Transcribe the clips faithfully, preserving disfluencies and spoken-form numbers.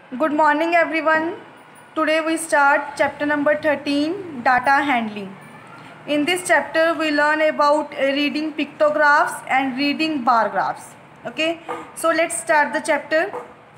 Good morning everyone. Today we start chapter number thirteen, data handling. In this chapter we learn about reading pictographs and reading bar graphs. Okay, so let's start the chapter.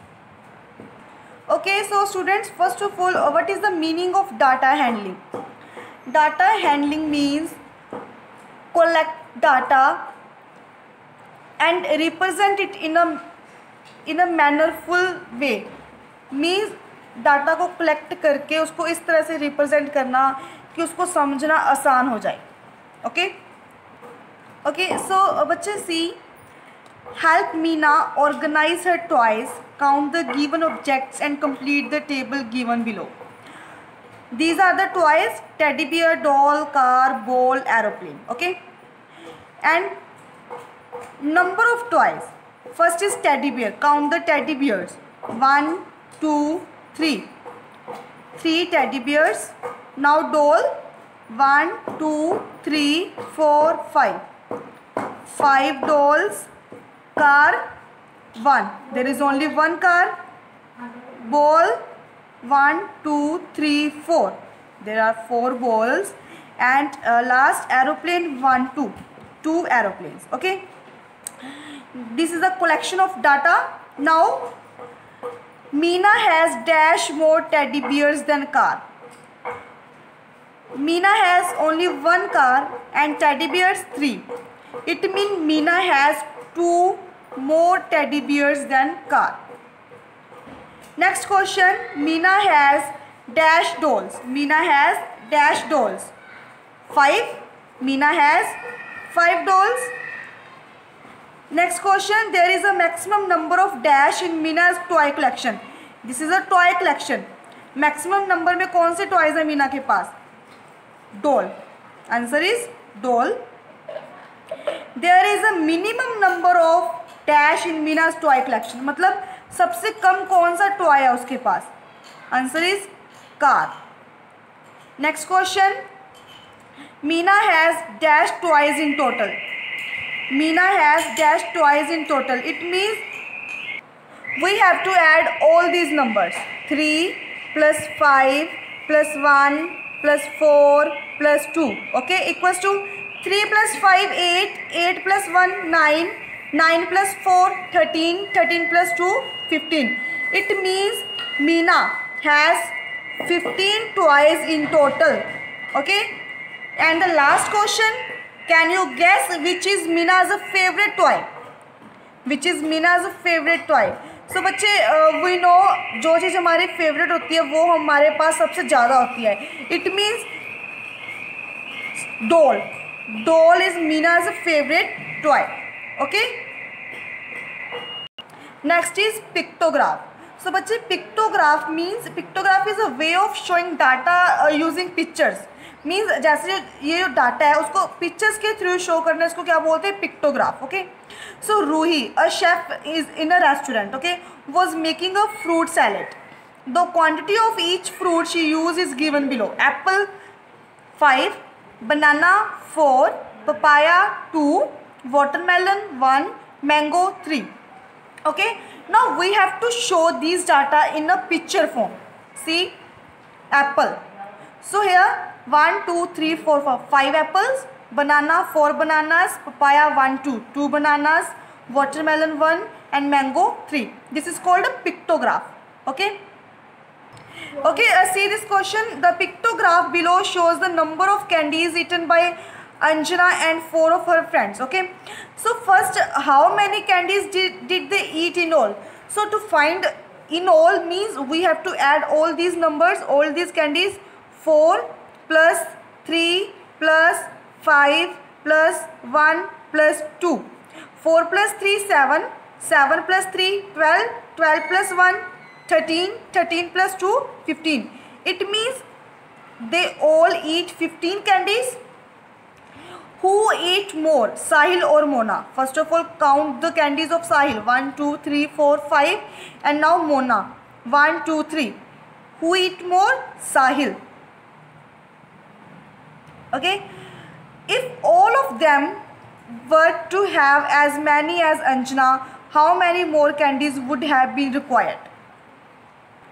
Okay, so students, first of all, what is the meaning of data handling? Data handling means collect data and represent it in a in a mannerful way. Means data को collect करके उसको इस तरह से represent करना कि उसको समझना आसान हो जाए. ओके ओके सो बच्चे see help Meena organize her toys, count the given objects and complete the table given below. These are the toys: teddy bear, doll, car, ball, aeroplane. Okay and number of toys. First is teddy bear. Count the teddy bears. One, two, three. Three teddy bears. Now doll. One, two, three, four, five. Five dolls. Car. One. There is only one car. Ball. One, two, three, four. There are four balls. And uh, last aeroplane. One, two. Two aeroplanes. Okay. This is a collection of data. Now Meena has dash more teddy bears than car. Meena has only one car and teddy bears three. It means Meena has two more teddy bears than car. Next question: Meena has dash dolls. Meena has dash dolls. Five. Meena has five dolls. Next question: there is a maximum number of dash in Meena's toy collection. This is a toy collection. Maximum number में कौन से toys है मीना के पास? Doll. Answer is doll. There is a minimum number of dash in Meena's toy collection. मतलब सबसे कम कौन सा toy है उसके पास? Answer is car. Next question: Meena has dash toys in total. Meena has dash toys in total. It means we have to add all these numbers. three plus five plus one plus four plus two. Okay, equals to three plus five, eight. eight plus one, nine. nine plus four, thirteen. thirteen plus two, fifteen. It means Meena has fifteen toys in total. Okay. And the last question: can you guess which is Meena's favorite toy? Which is Meena's favorite toy? So बच्चे we know जो चीज़ हमारी favourite होती है वो हमारे पास सबसे ज़्यादा होती है. It means doll. Doll is Meena's favorite toy. Okay. Next is pictograph. So बच्चे pictograph means pictograph is a way of showing data uh, using pictures. Means जैसे ये जो डाटा है उसको पिक्चर्स के थ्रू शो करना, इसको क्या बोलते हैं? Pictograph. Okay so Ruhi, a chef is in a restaurant, okay, was making a fruit salad. The quantity of each fruit she use is given below. Apple five, banana four, papaya two, watermelon one, mango three. Okay now we have to show this data in a picture form. See apple. So here one, two, three, four, four, five apples, banana four bananas, papaya one, two, two bananas, watermelon one, and mango three. This is called a pictograph. Okay. Okay. Uh, see this question. The pictograph below shows the number of candies eaten by Anjana and four of her friends. Okay. So first, how many candies did did they eat in all? So to find in all means we have to add all these numbers, all these candies. four plus three plus five plus one plus two. four plus three, seven. seven plus three, twelve. twelve plus one, thirteen. thirteen plus two, fifteen. It means they all eat fifteen candies. Who ate more, Sahil or Mona? First of all, count the candies of Sahil. one, two, three, four, five. And now Mona. one, two, three. Who ate more? Sahil. Okay, if all of them were to have as many as Anjana, how many more candies would have been required?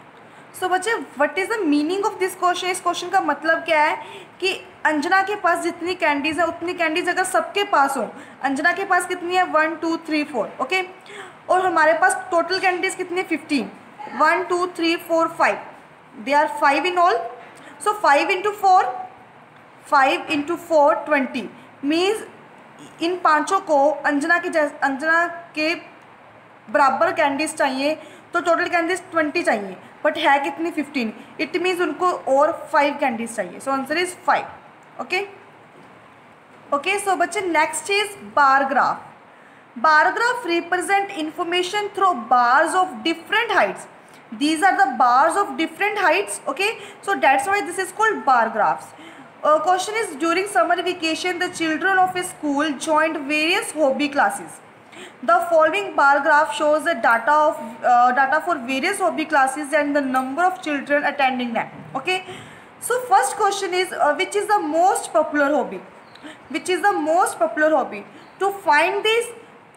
So बच्चे what is the meaning of this question, इस question का मतलब क्या है कि अंजना के पास जितनी candies है उतनी कैंडीज़ अगर सबके पास हो, अंजना के पास कितनी है one two three four, okay, और हमारे पास टोटल कैंडीज़ कितनी है fifteen, one two three four five, they are five in all, so five into four, five into four twenty, means इन पाँचों को अंजना के जैसे अंजना के बराबर कैंडीज चाहिए, तो टोटल कैंडीज ट्वेंटी चाहिए, बट है कितनी फिफ्टीन, इट मीन्स उनको और फाइव कैंडीज चाहिए, so answer is five, okay okay. So बच्चे next is bar graph. Bar graph represent information through bars of different heights, these are the bars of different heights, okay, so that's why this is called bar graphs. Uh, question is, during summer vacation the children of a school joined various hobby classes. The following bar graph shows the data of uh, data for various hobby classes and the number of children attending them, okay. So first question is, uh, which is the most popular hobby, which is the most popular hobby? To find this,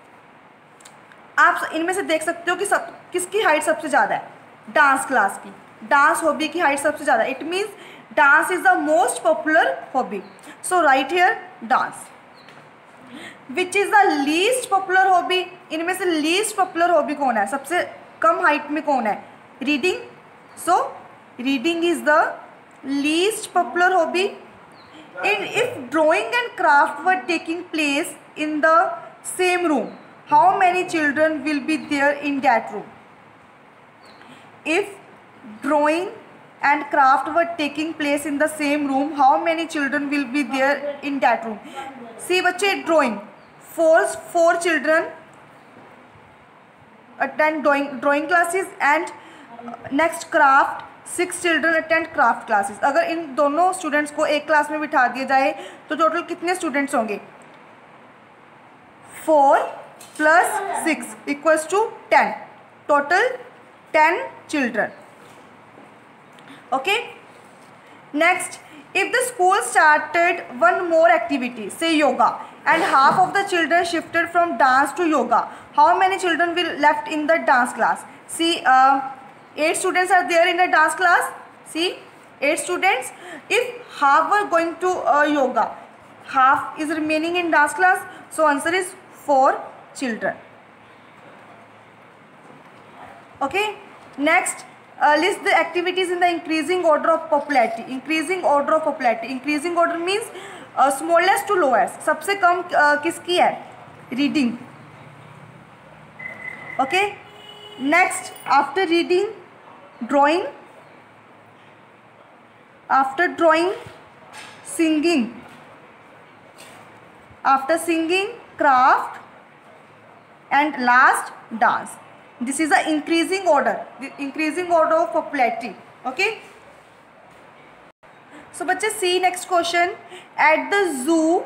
आप इनमें से देख सकते हो कि सब किसकी height सबसे ज़्यादा है, डांस क्लास की, डांस हॉबी की हाइट सबसे ज़्यादा, it means dance is the most popular hobby, so right here dance. Which is the least popular hobby, इनमें से लीस्ट पॉपुलर हॉबी कौन है, सबसे कम हाइट में कौन है, reading, so reading is the least popular hobby. In if drawing and craft were taking place in the same room, how many children will be there in that room? If drawing and craft were taking place in the same room, how many children will be there in that room? See बच्चे, drawing, four four children attend drawing drawing classes, and next craft six children attend craft classes. अगर इन दोनों students को एक class में बिठा दिया जाए तो टोटल कितने स्टूडेंट्स होंगे, four plus six equals to ten, total ten children, okay. Next, if the school started one more activity, say yoga, and half of the children shifted from dance to yoga, how many children will left in the dance class? See, uh, eight students are there in the dance class, see, eight students, if half were going to uh, yoga, half is remaining in dance class, so answer is four children, okay. Next, uh, list the activities in the increasing order of popularity, increasing order of popularity, increasing order means uh, smallest to lowest, सबसे कम uh, किसकी है, reading, okay. Next, after reading, drawing, after drawing, singing, after singing, craft, and last dance. This is the increasing order, the increasing order of popularity, okay. So बच्चे see next question. At the zoo,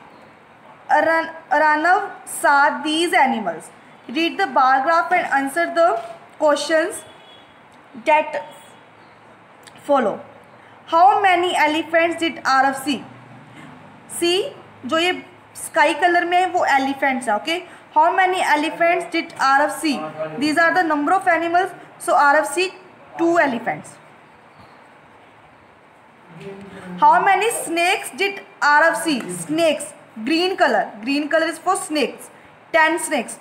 Aranav saw these animals. Read the bar graph and answer the questions that follow. How many elephants did Arav see? See, जो ये sky colour में है वो elephants है, okay. How many elephants did Arav see? These are the number of animals, so Arav see two elephants. How many snakes did Arav see? Snakes, green color, green color is for snakes, ten snakes.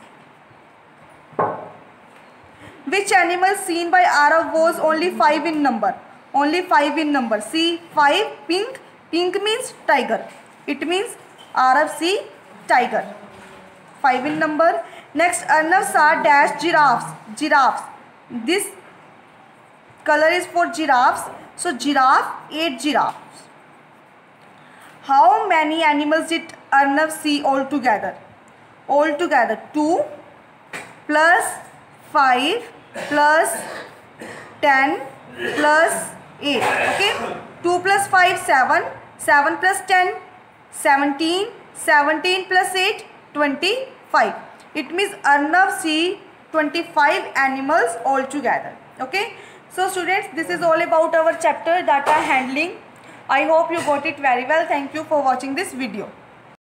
Which animal seen by Arav was only five in number? Only five in number. See, five, pink, pink means tiger, it means Arav see tiger, five in number. Next, Arnav saw dash giraffes, giraffes, this color is for giraffes, so giraffe, eight giraffes. How many animals did Arnav see altogether? Altogether, two plus five plus ten plus eight, okay. two plus five, seven, seven plus ten, seventeen, seventeen plus eight, twenty-five. It means Arnav see twenty-five animals altogether, okay. So students, this is all about our chapter data handling. I hope you got it very well. Thank you for watching this video.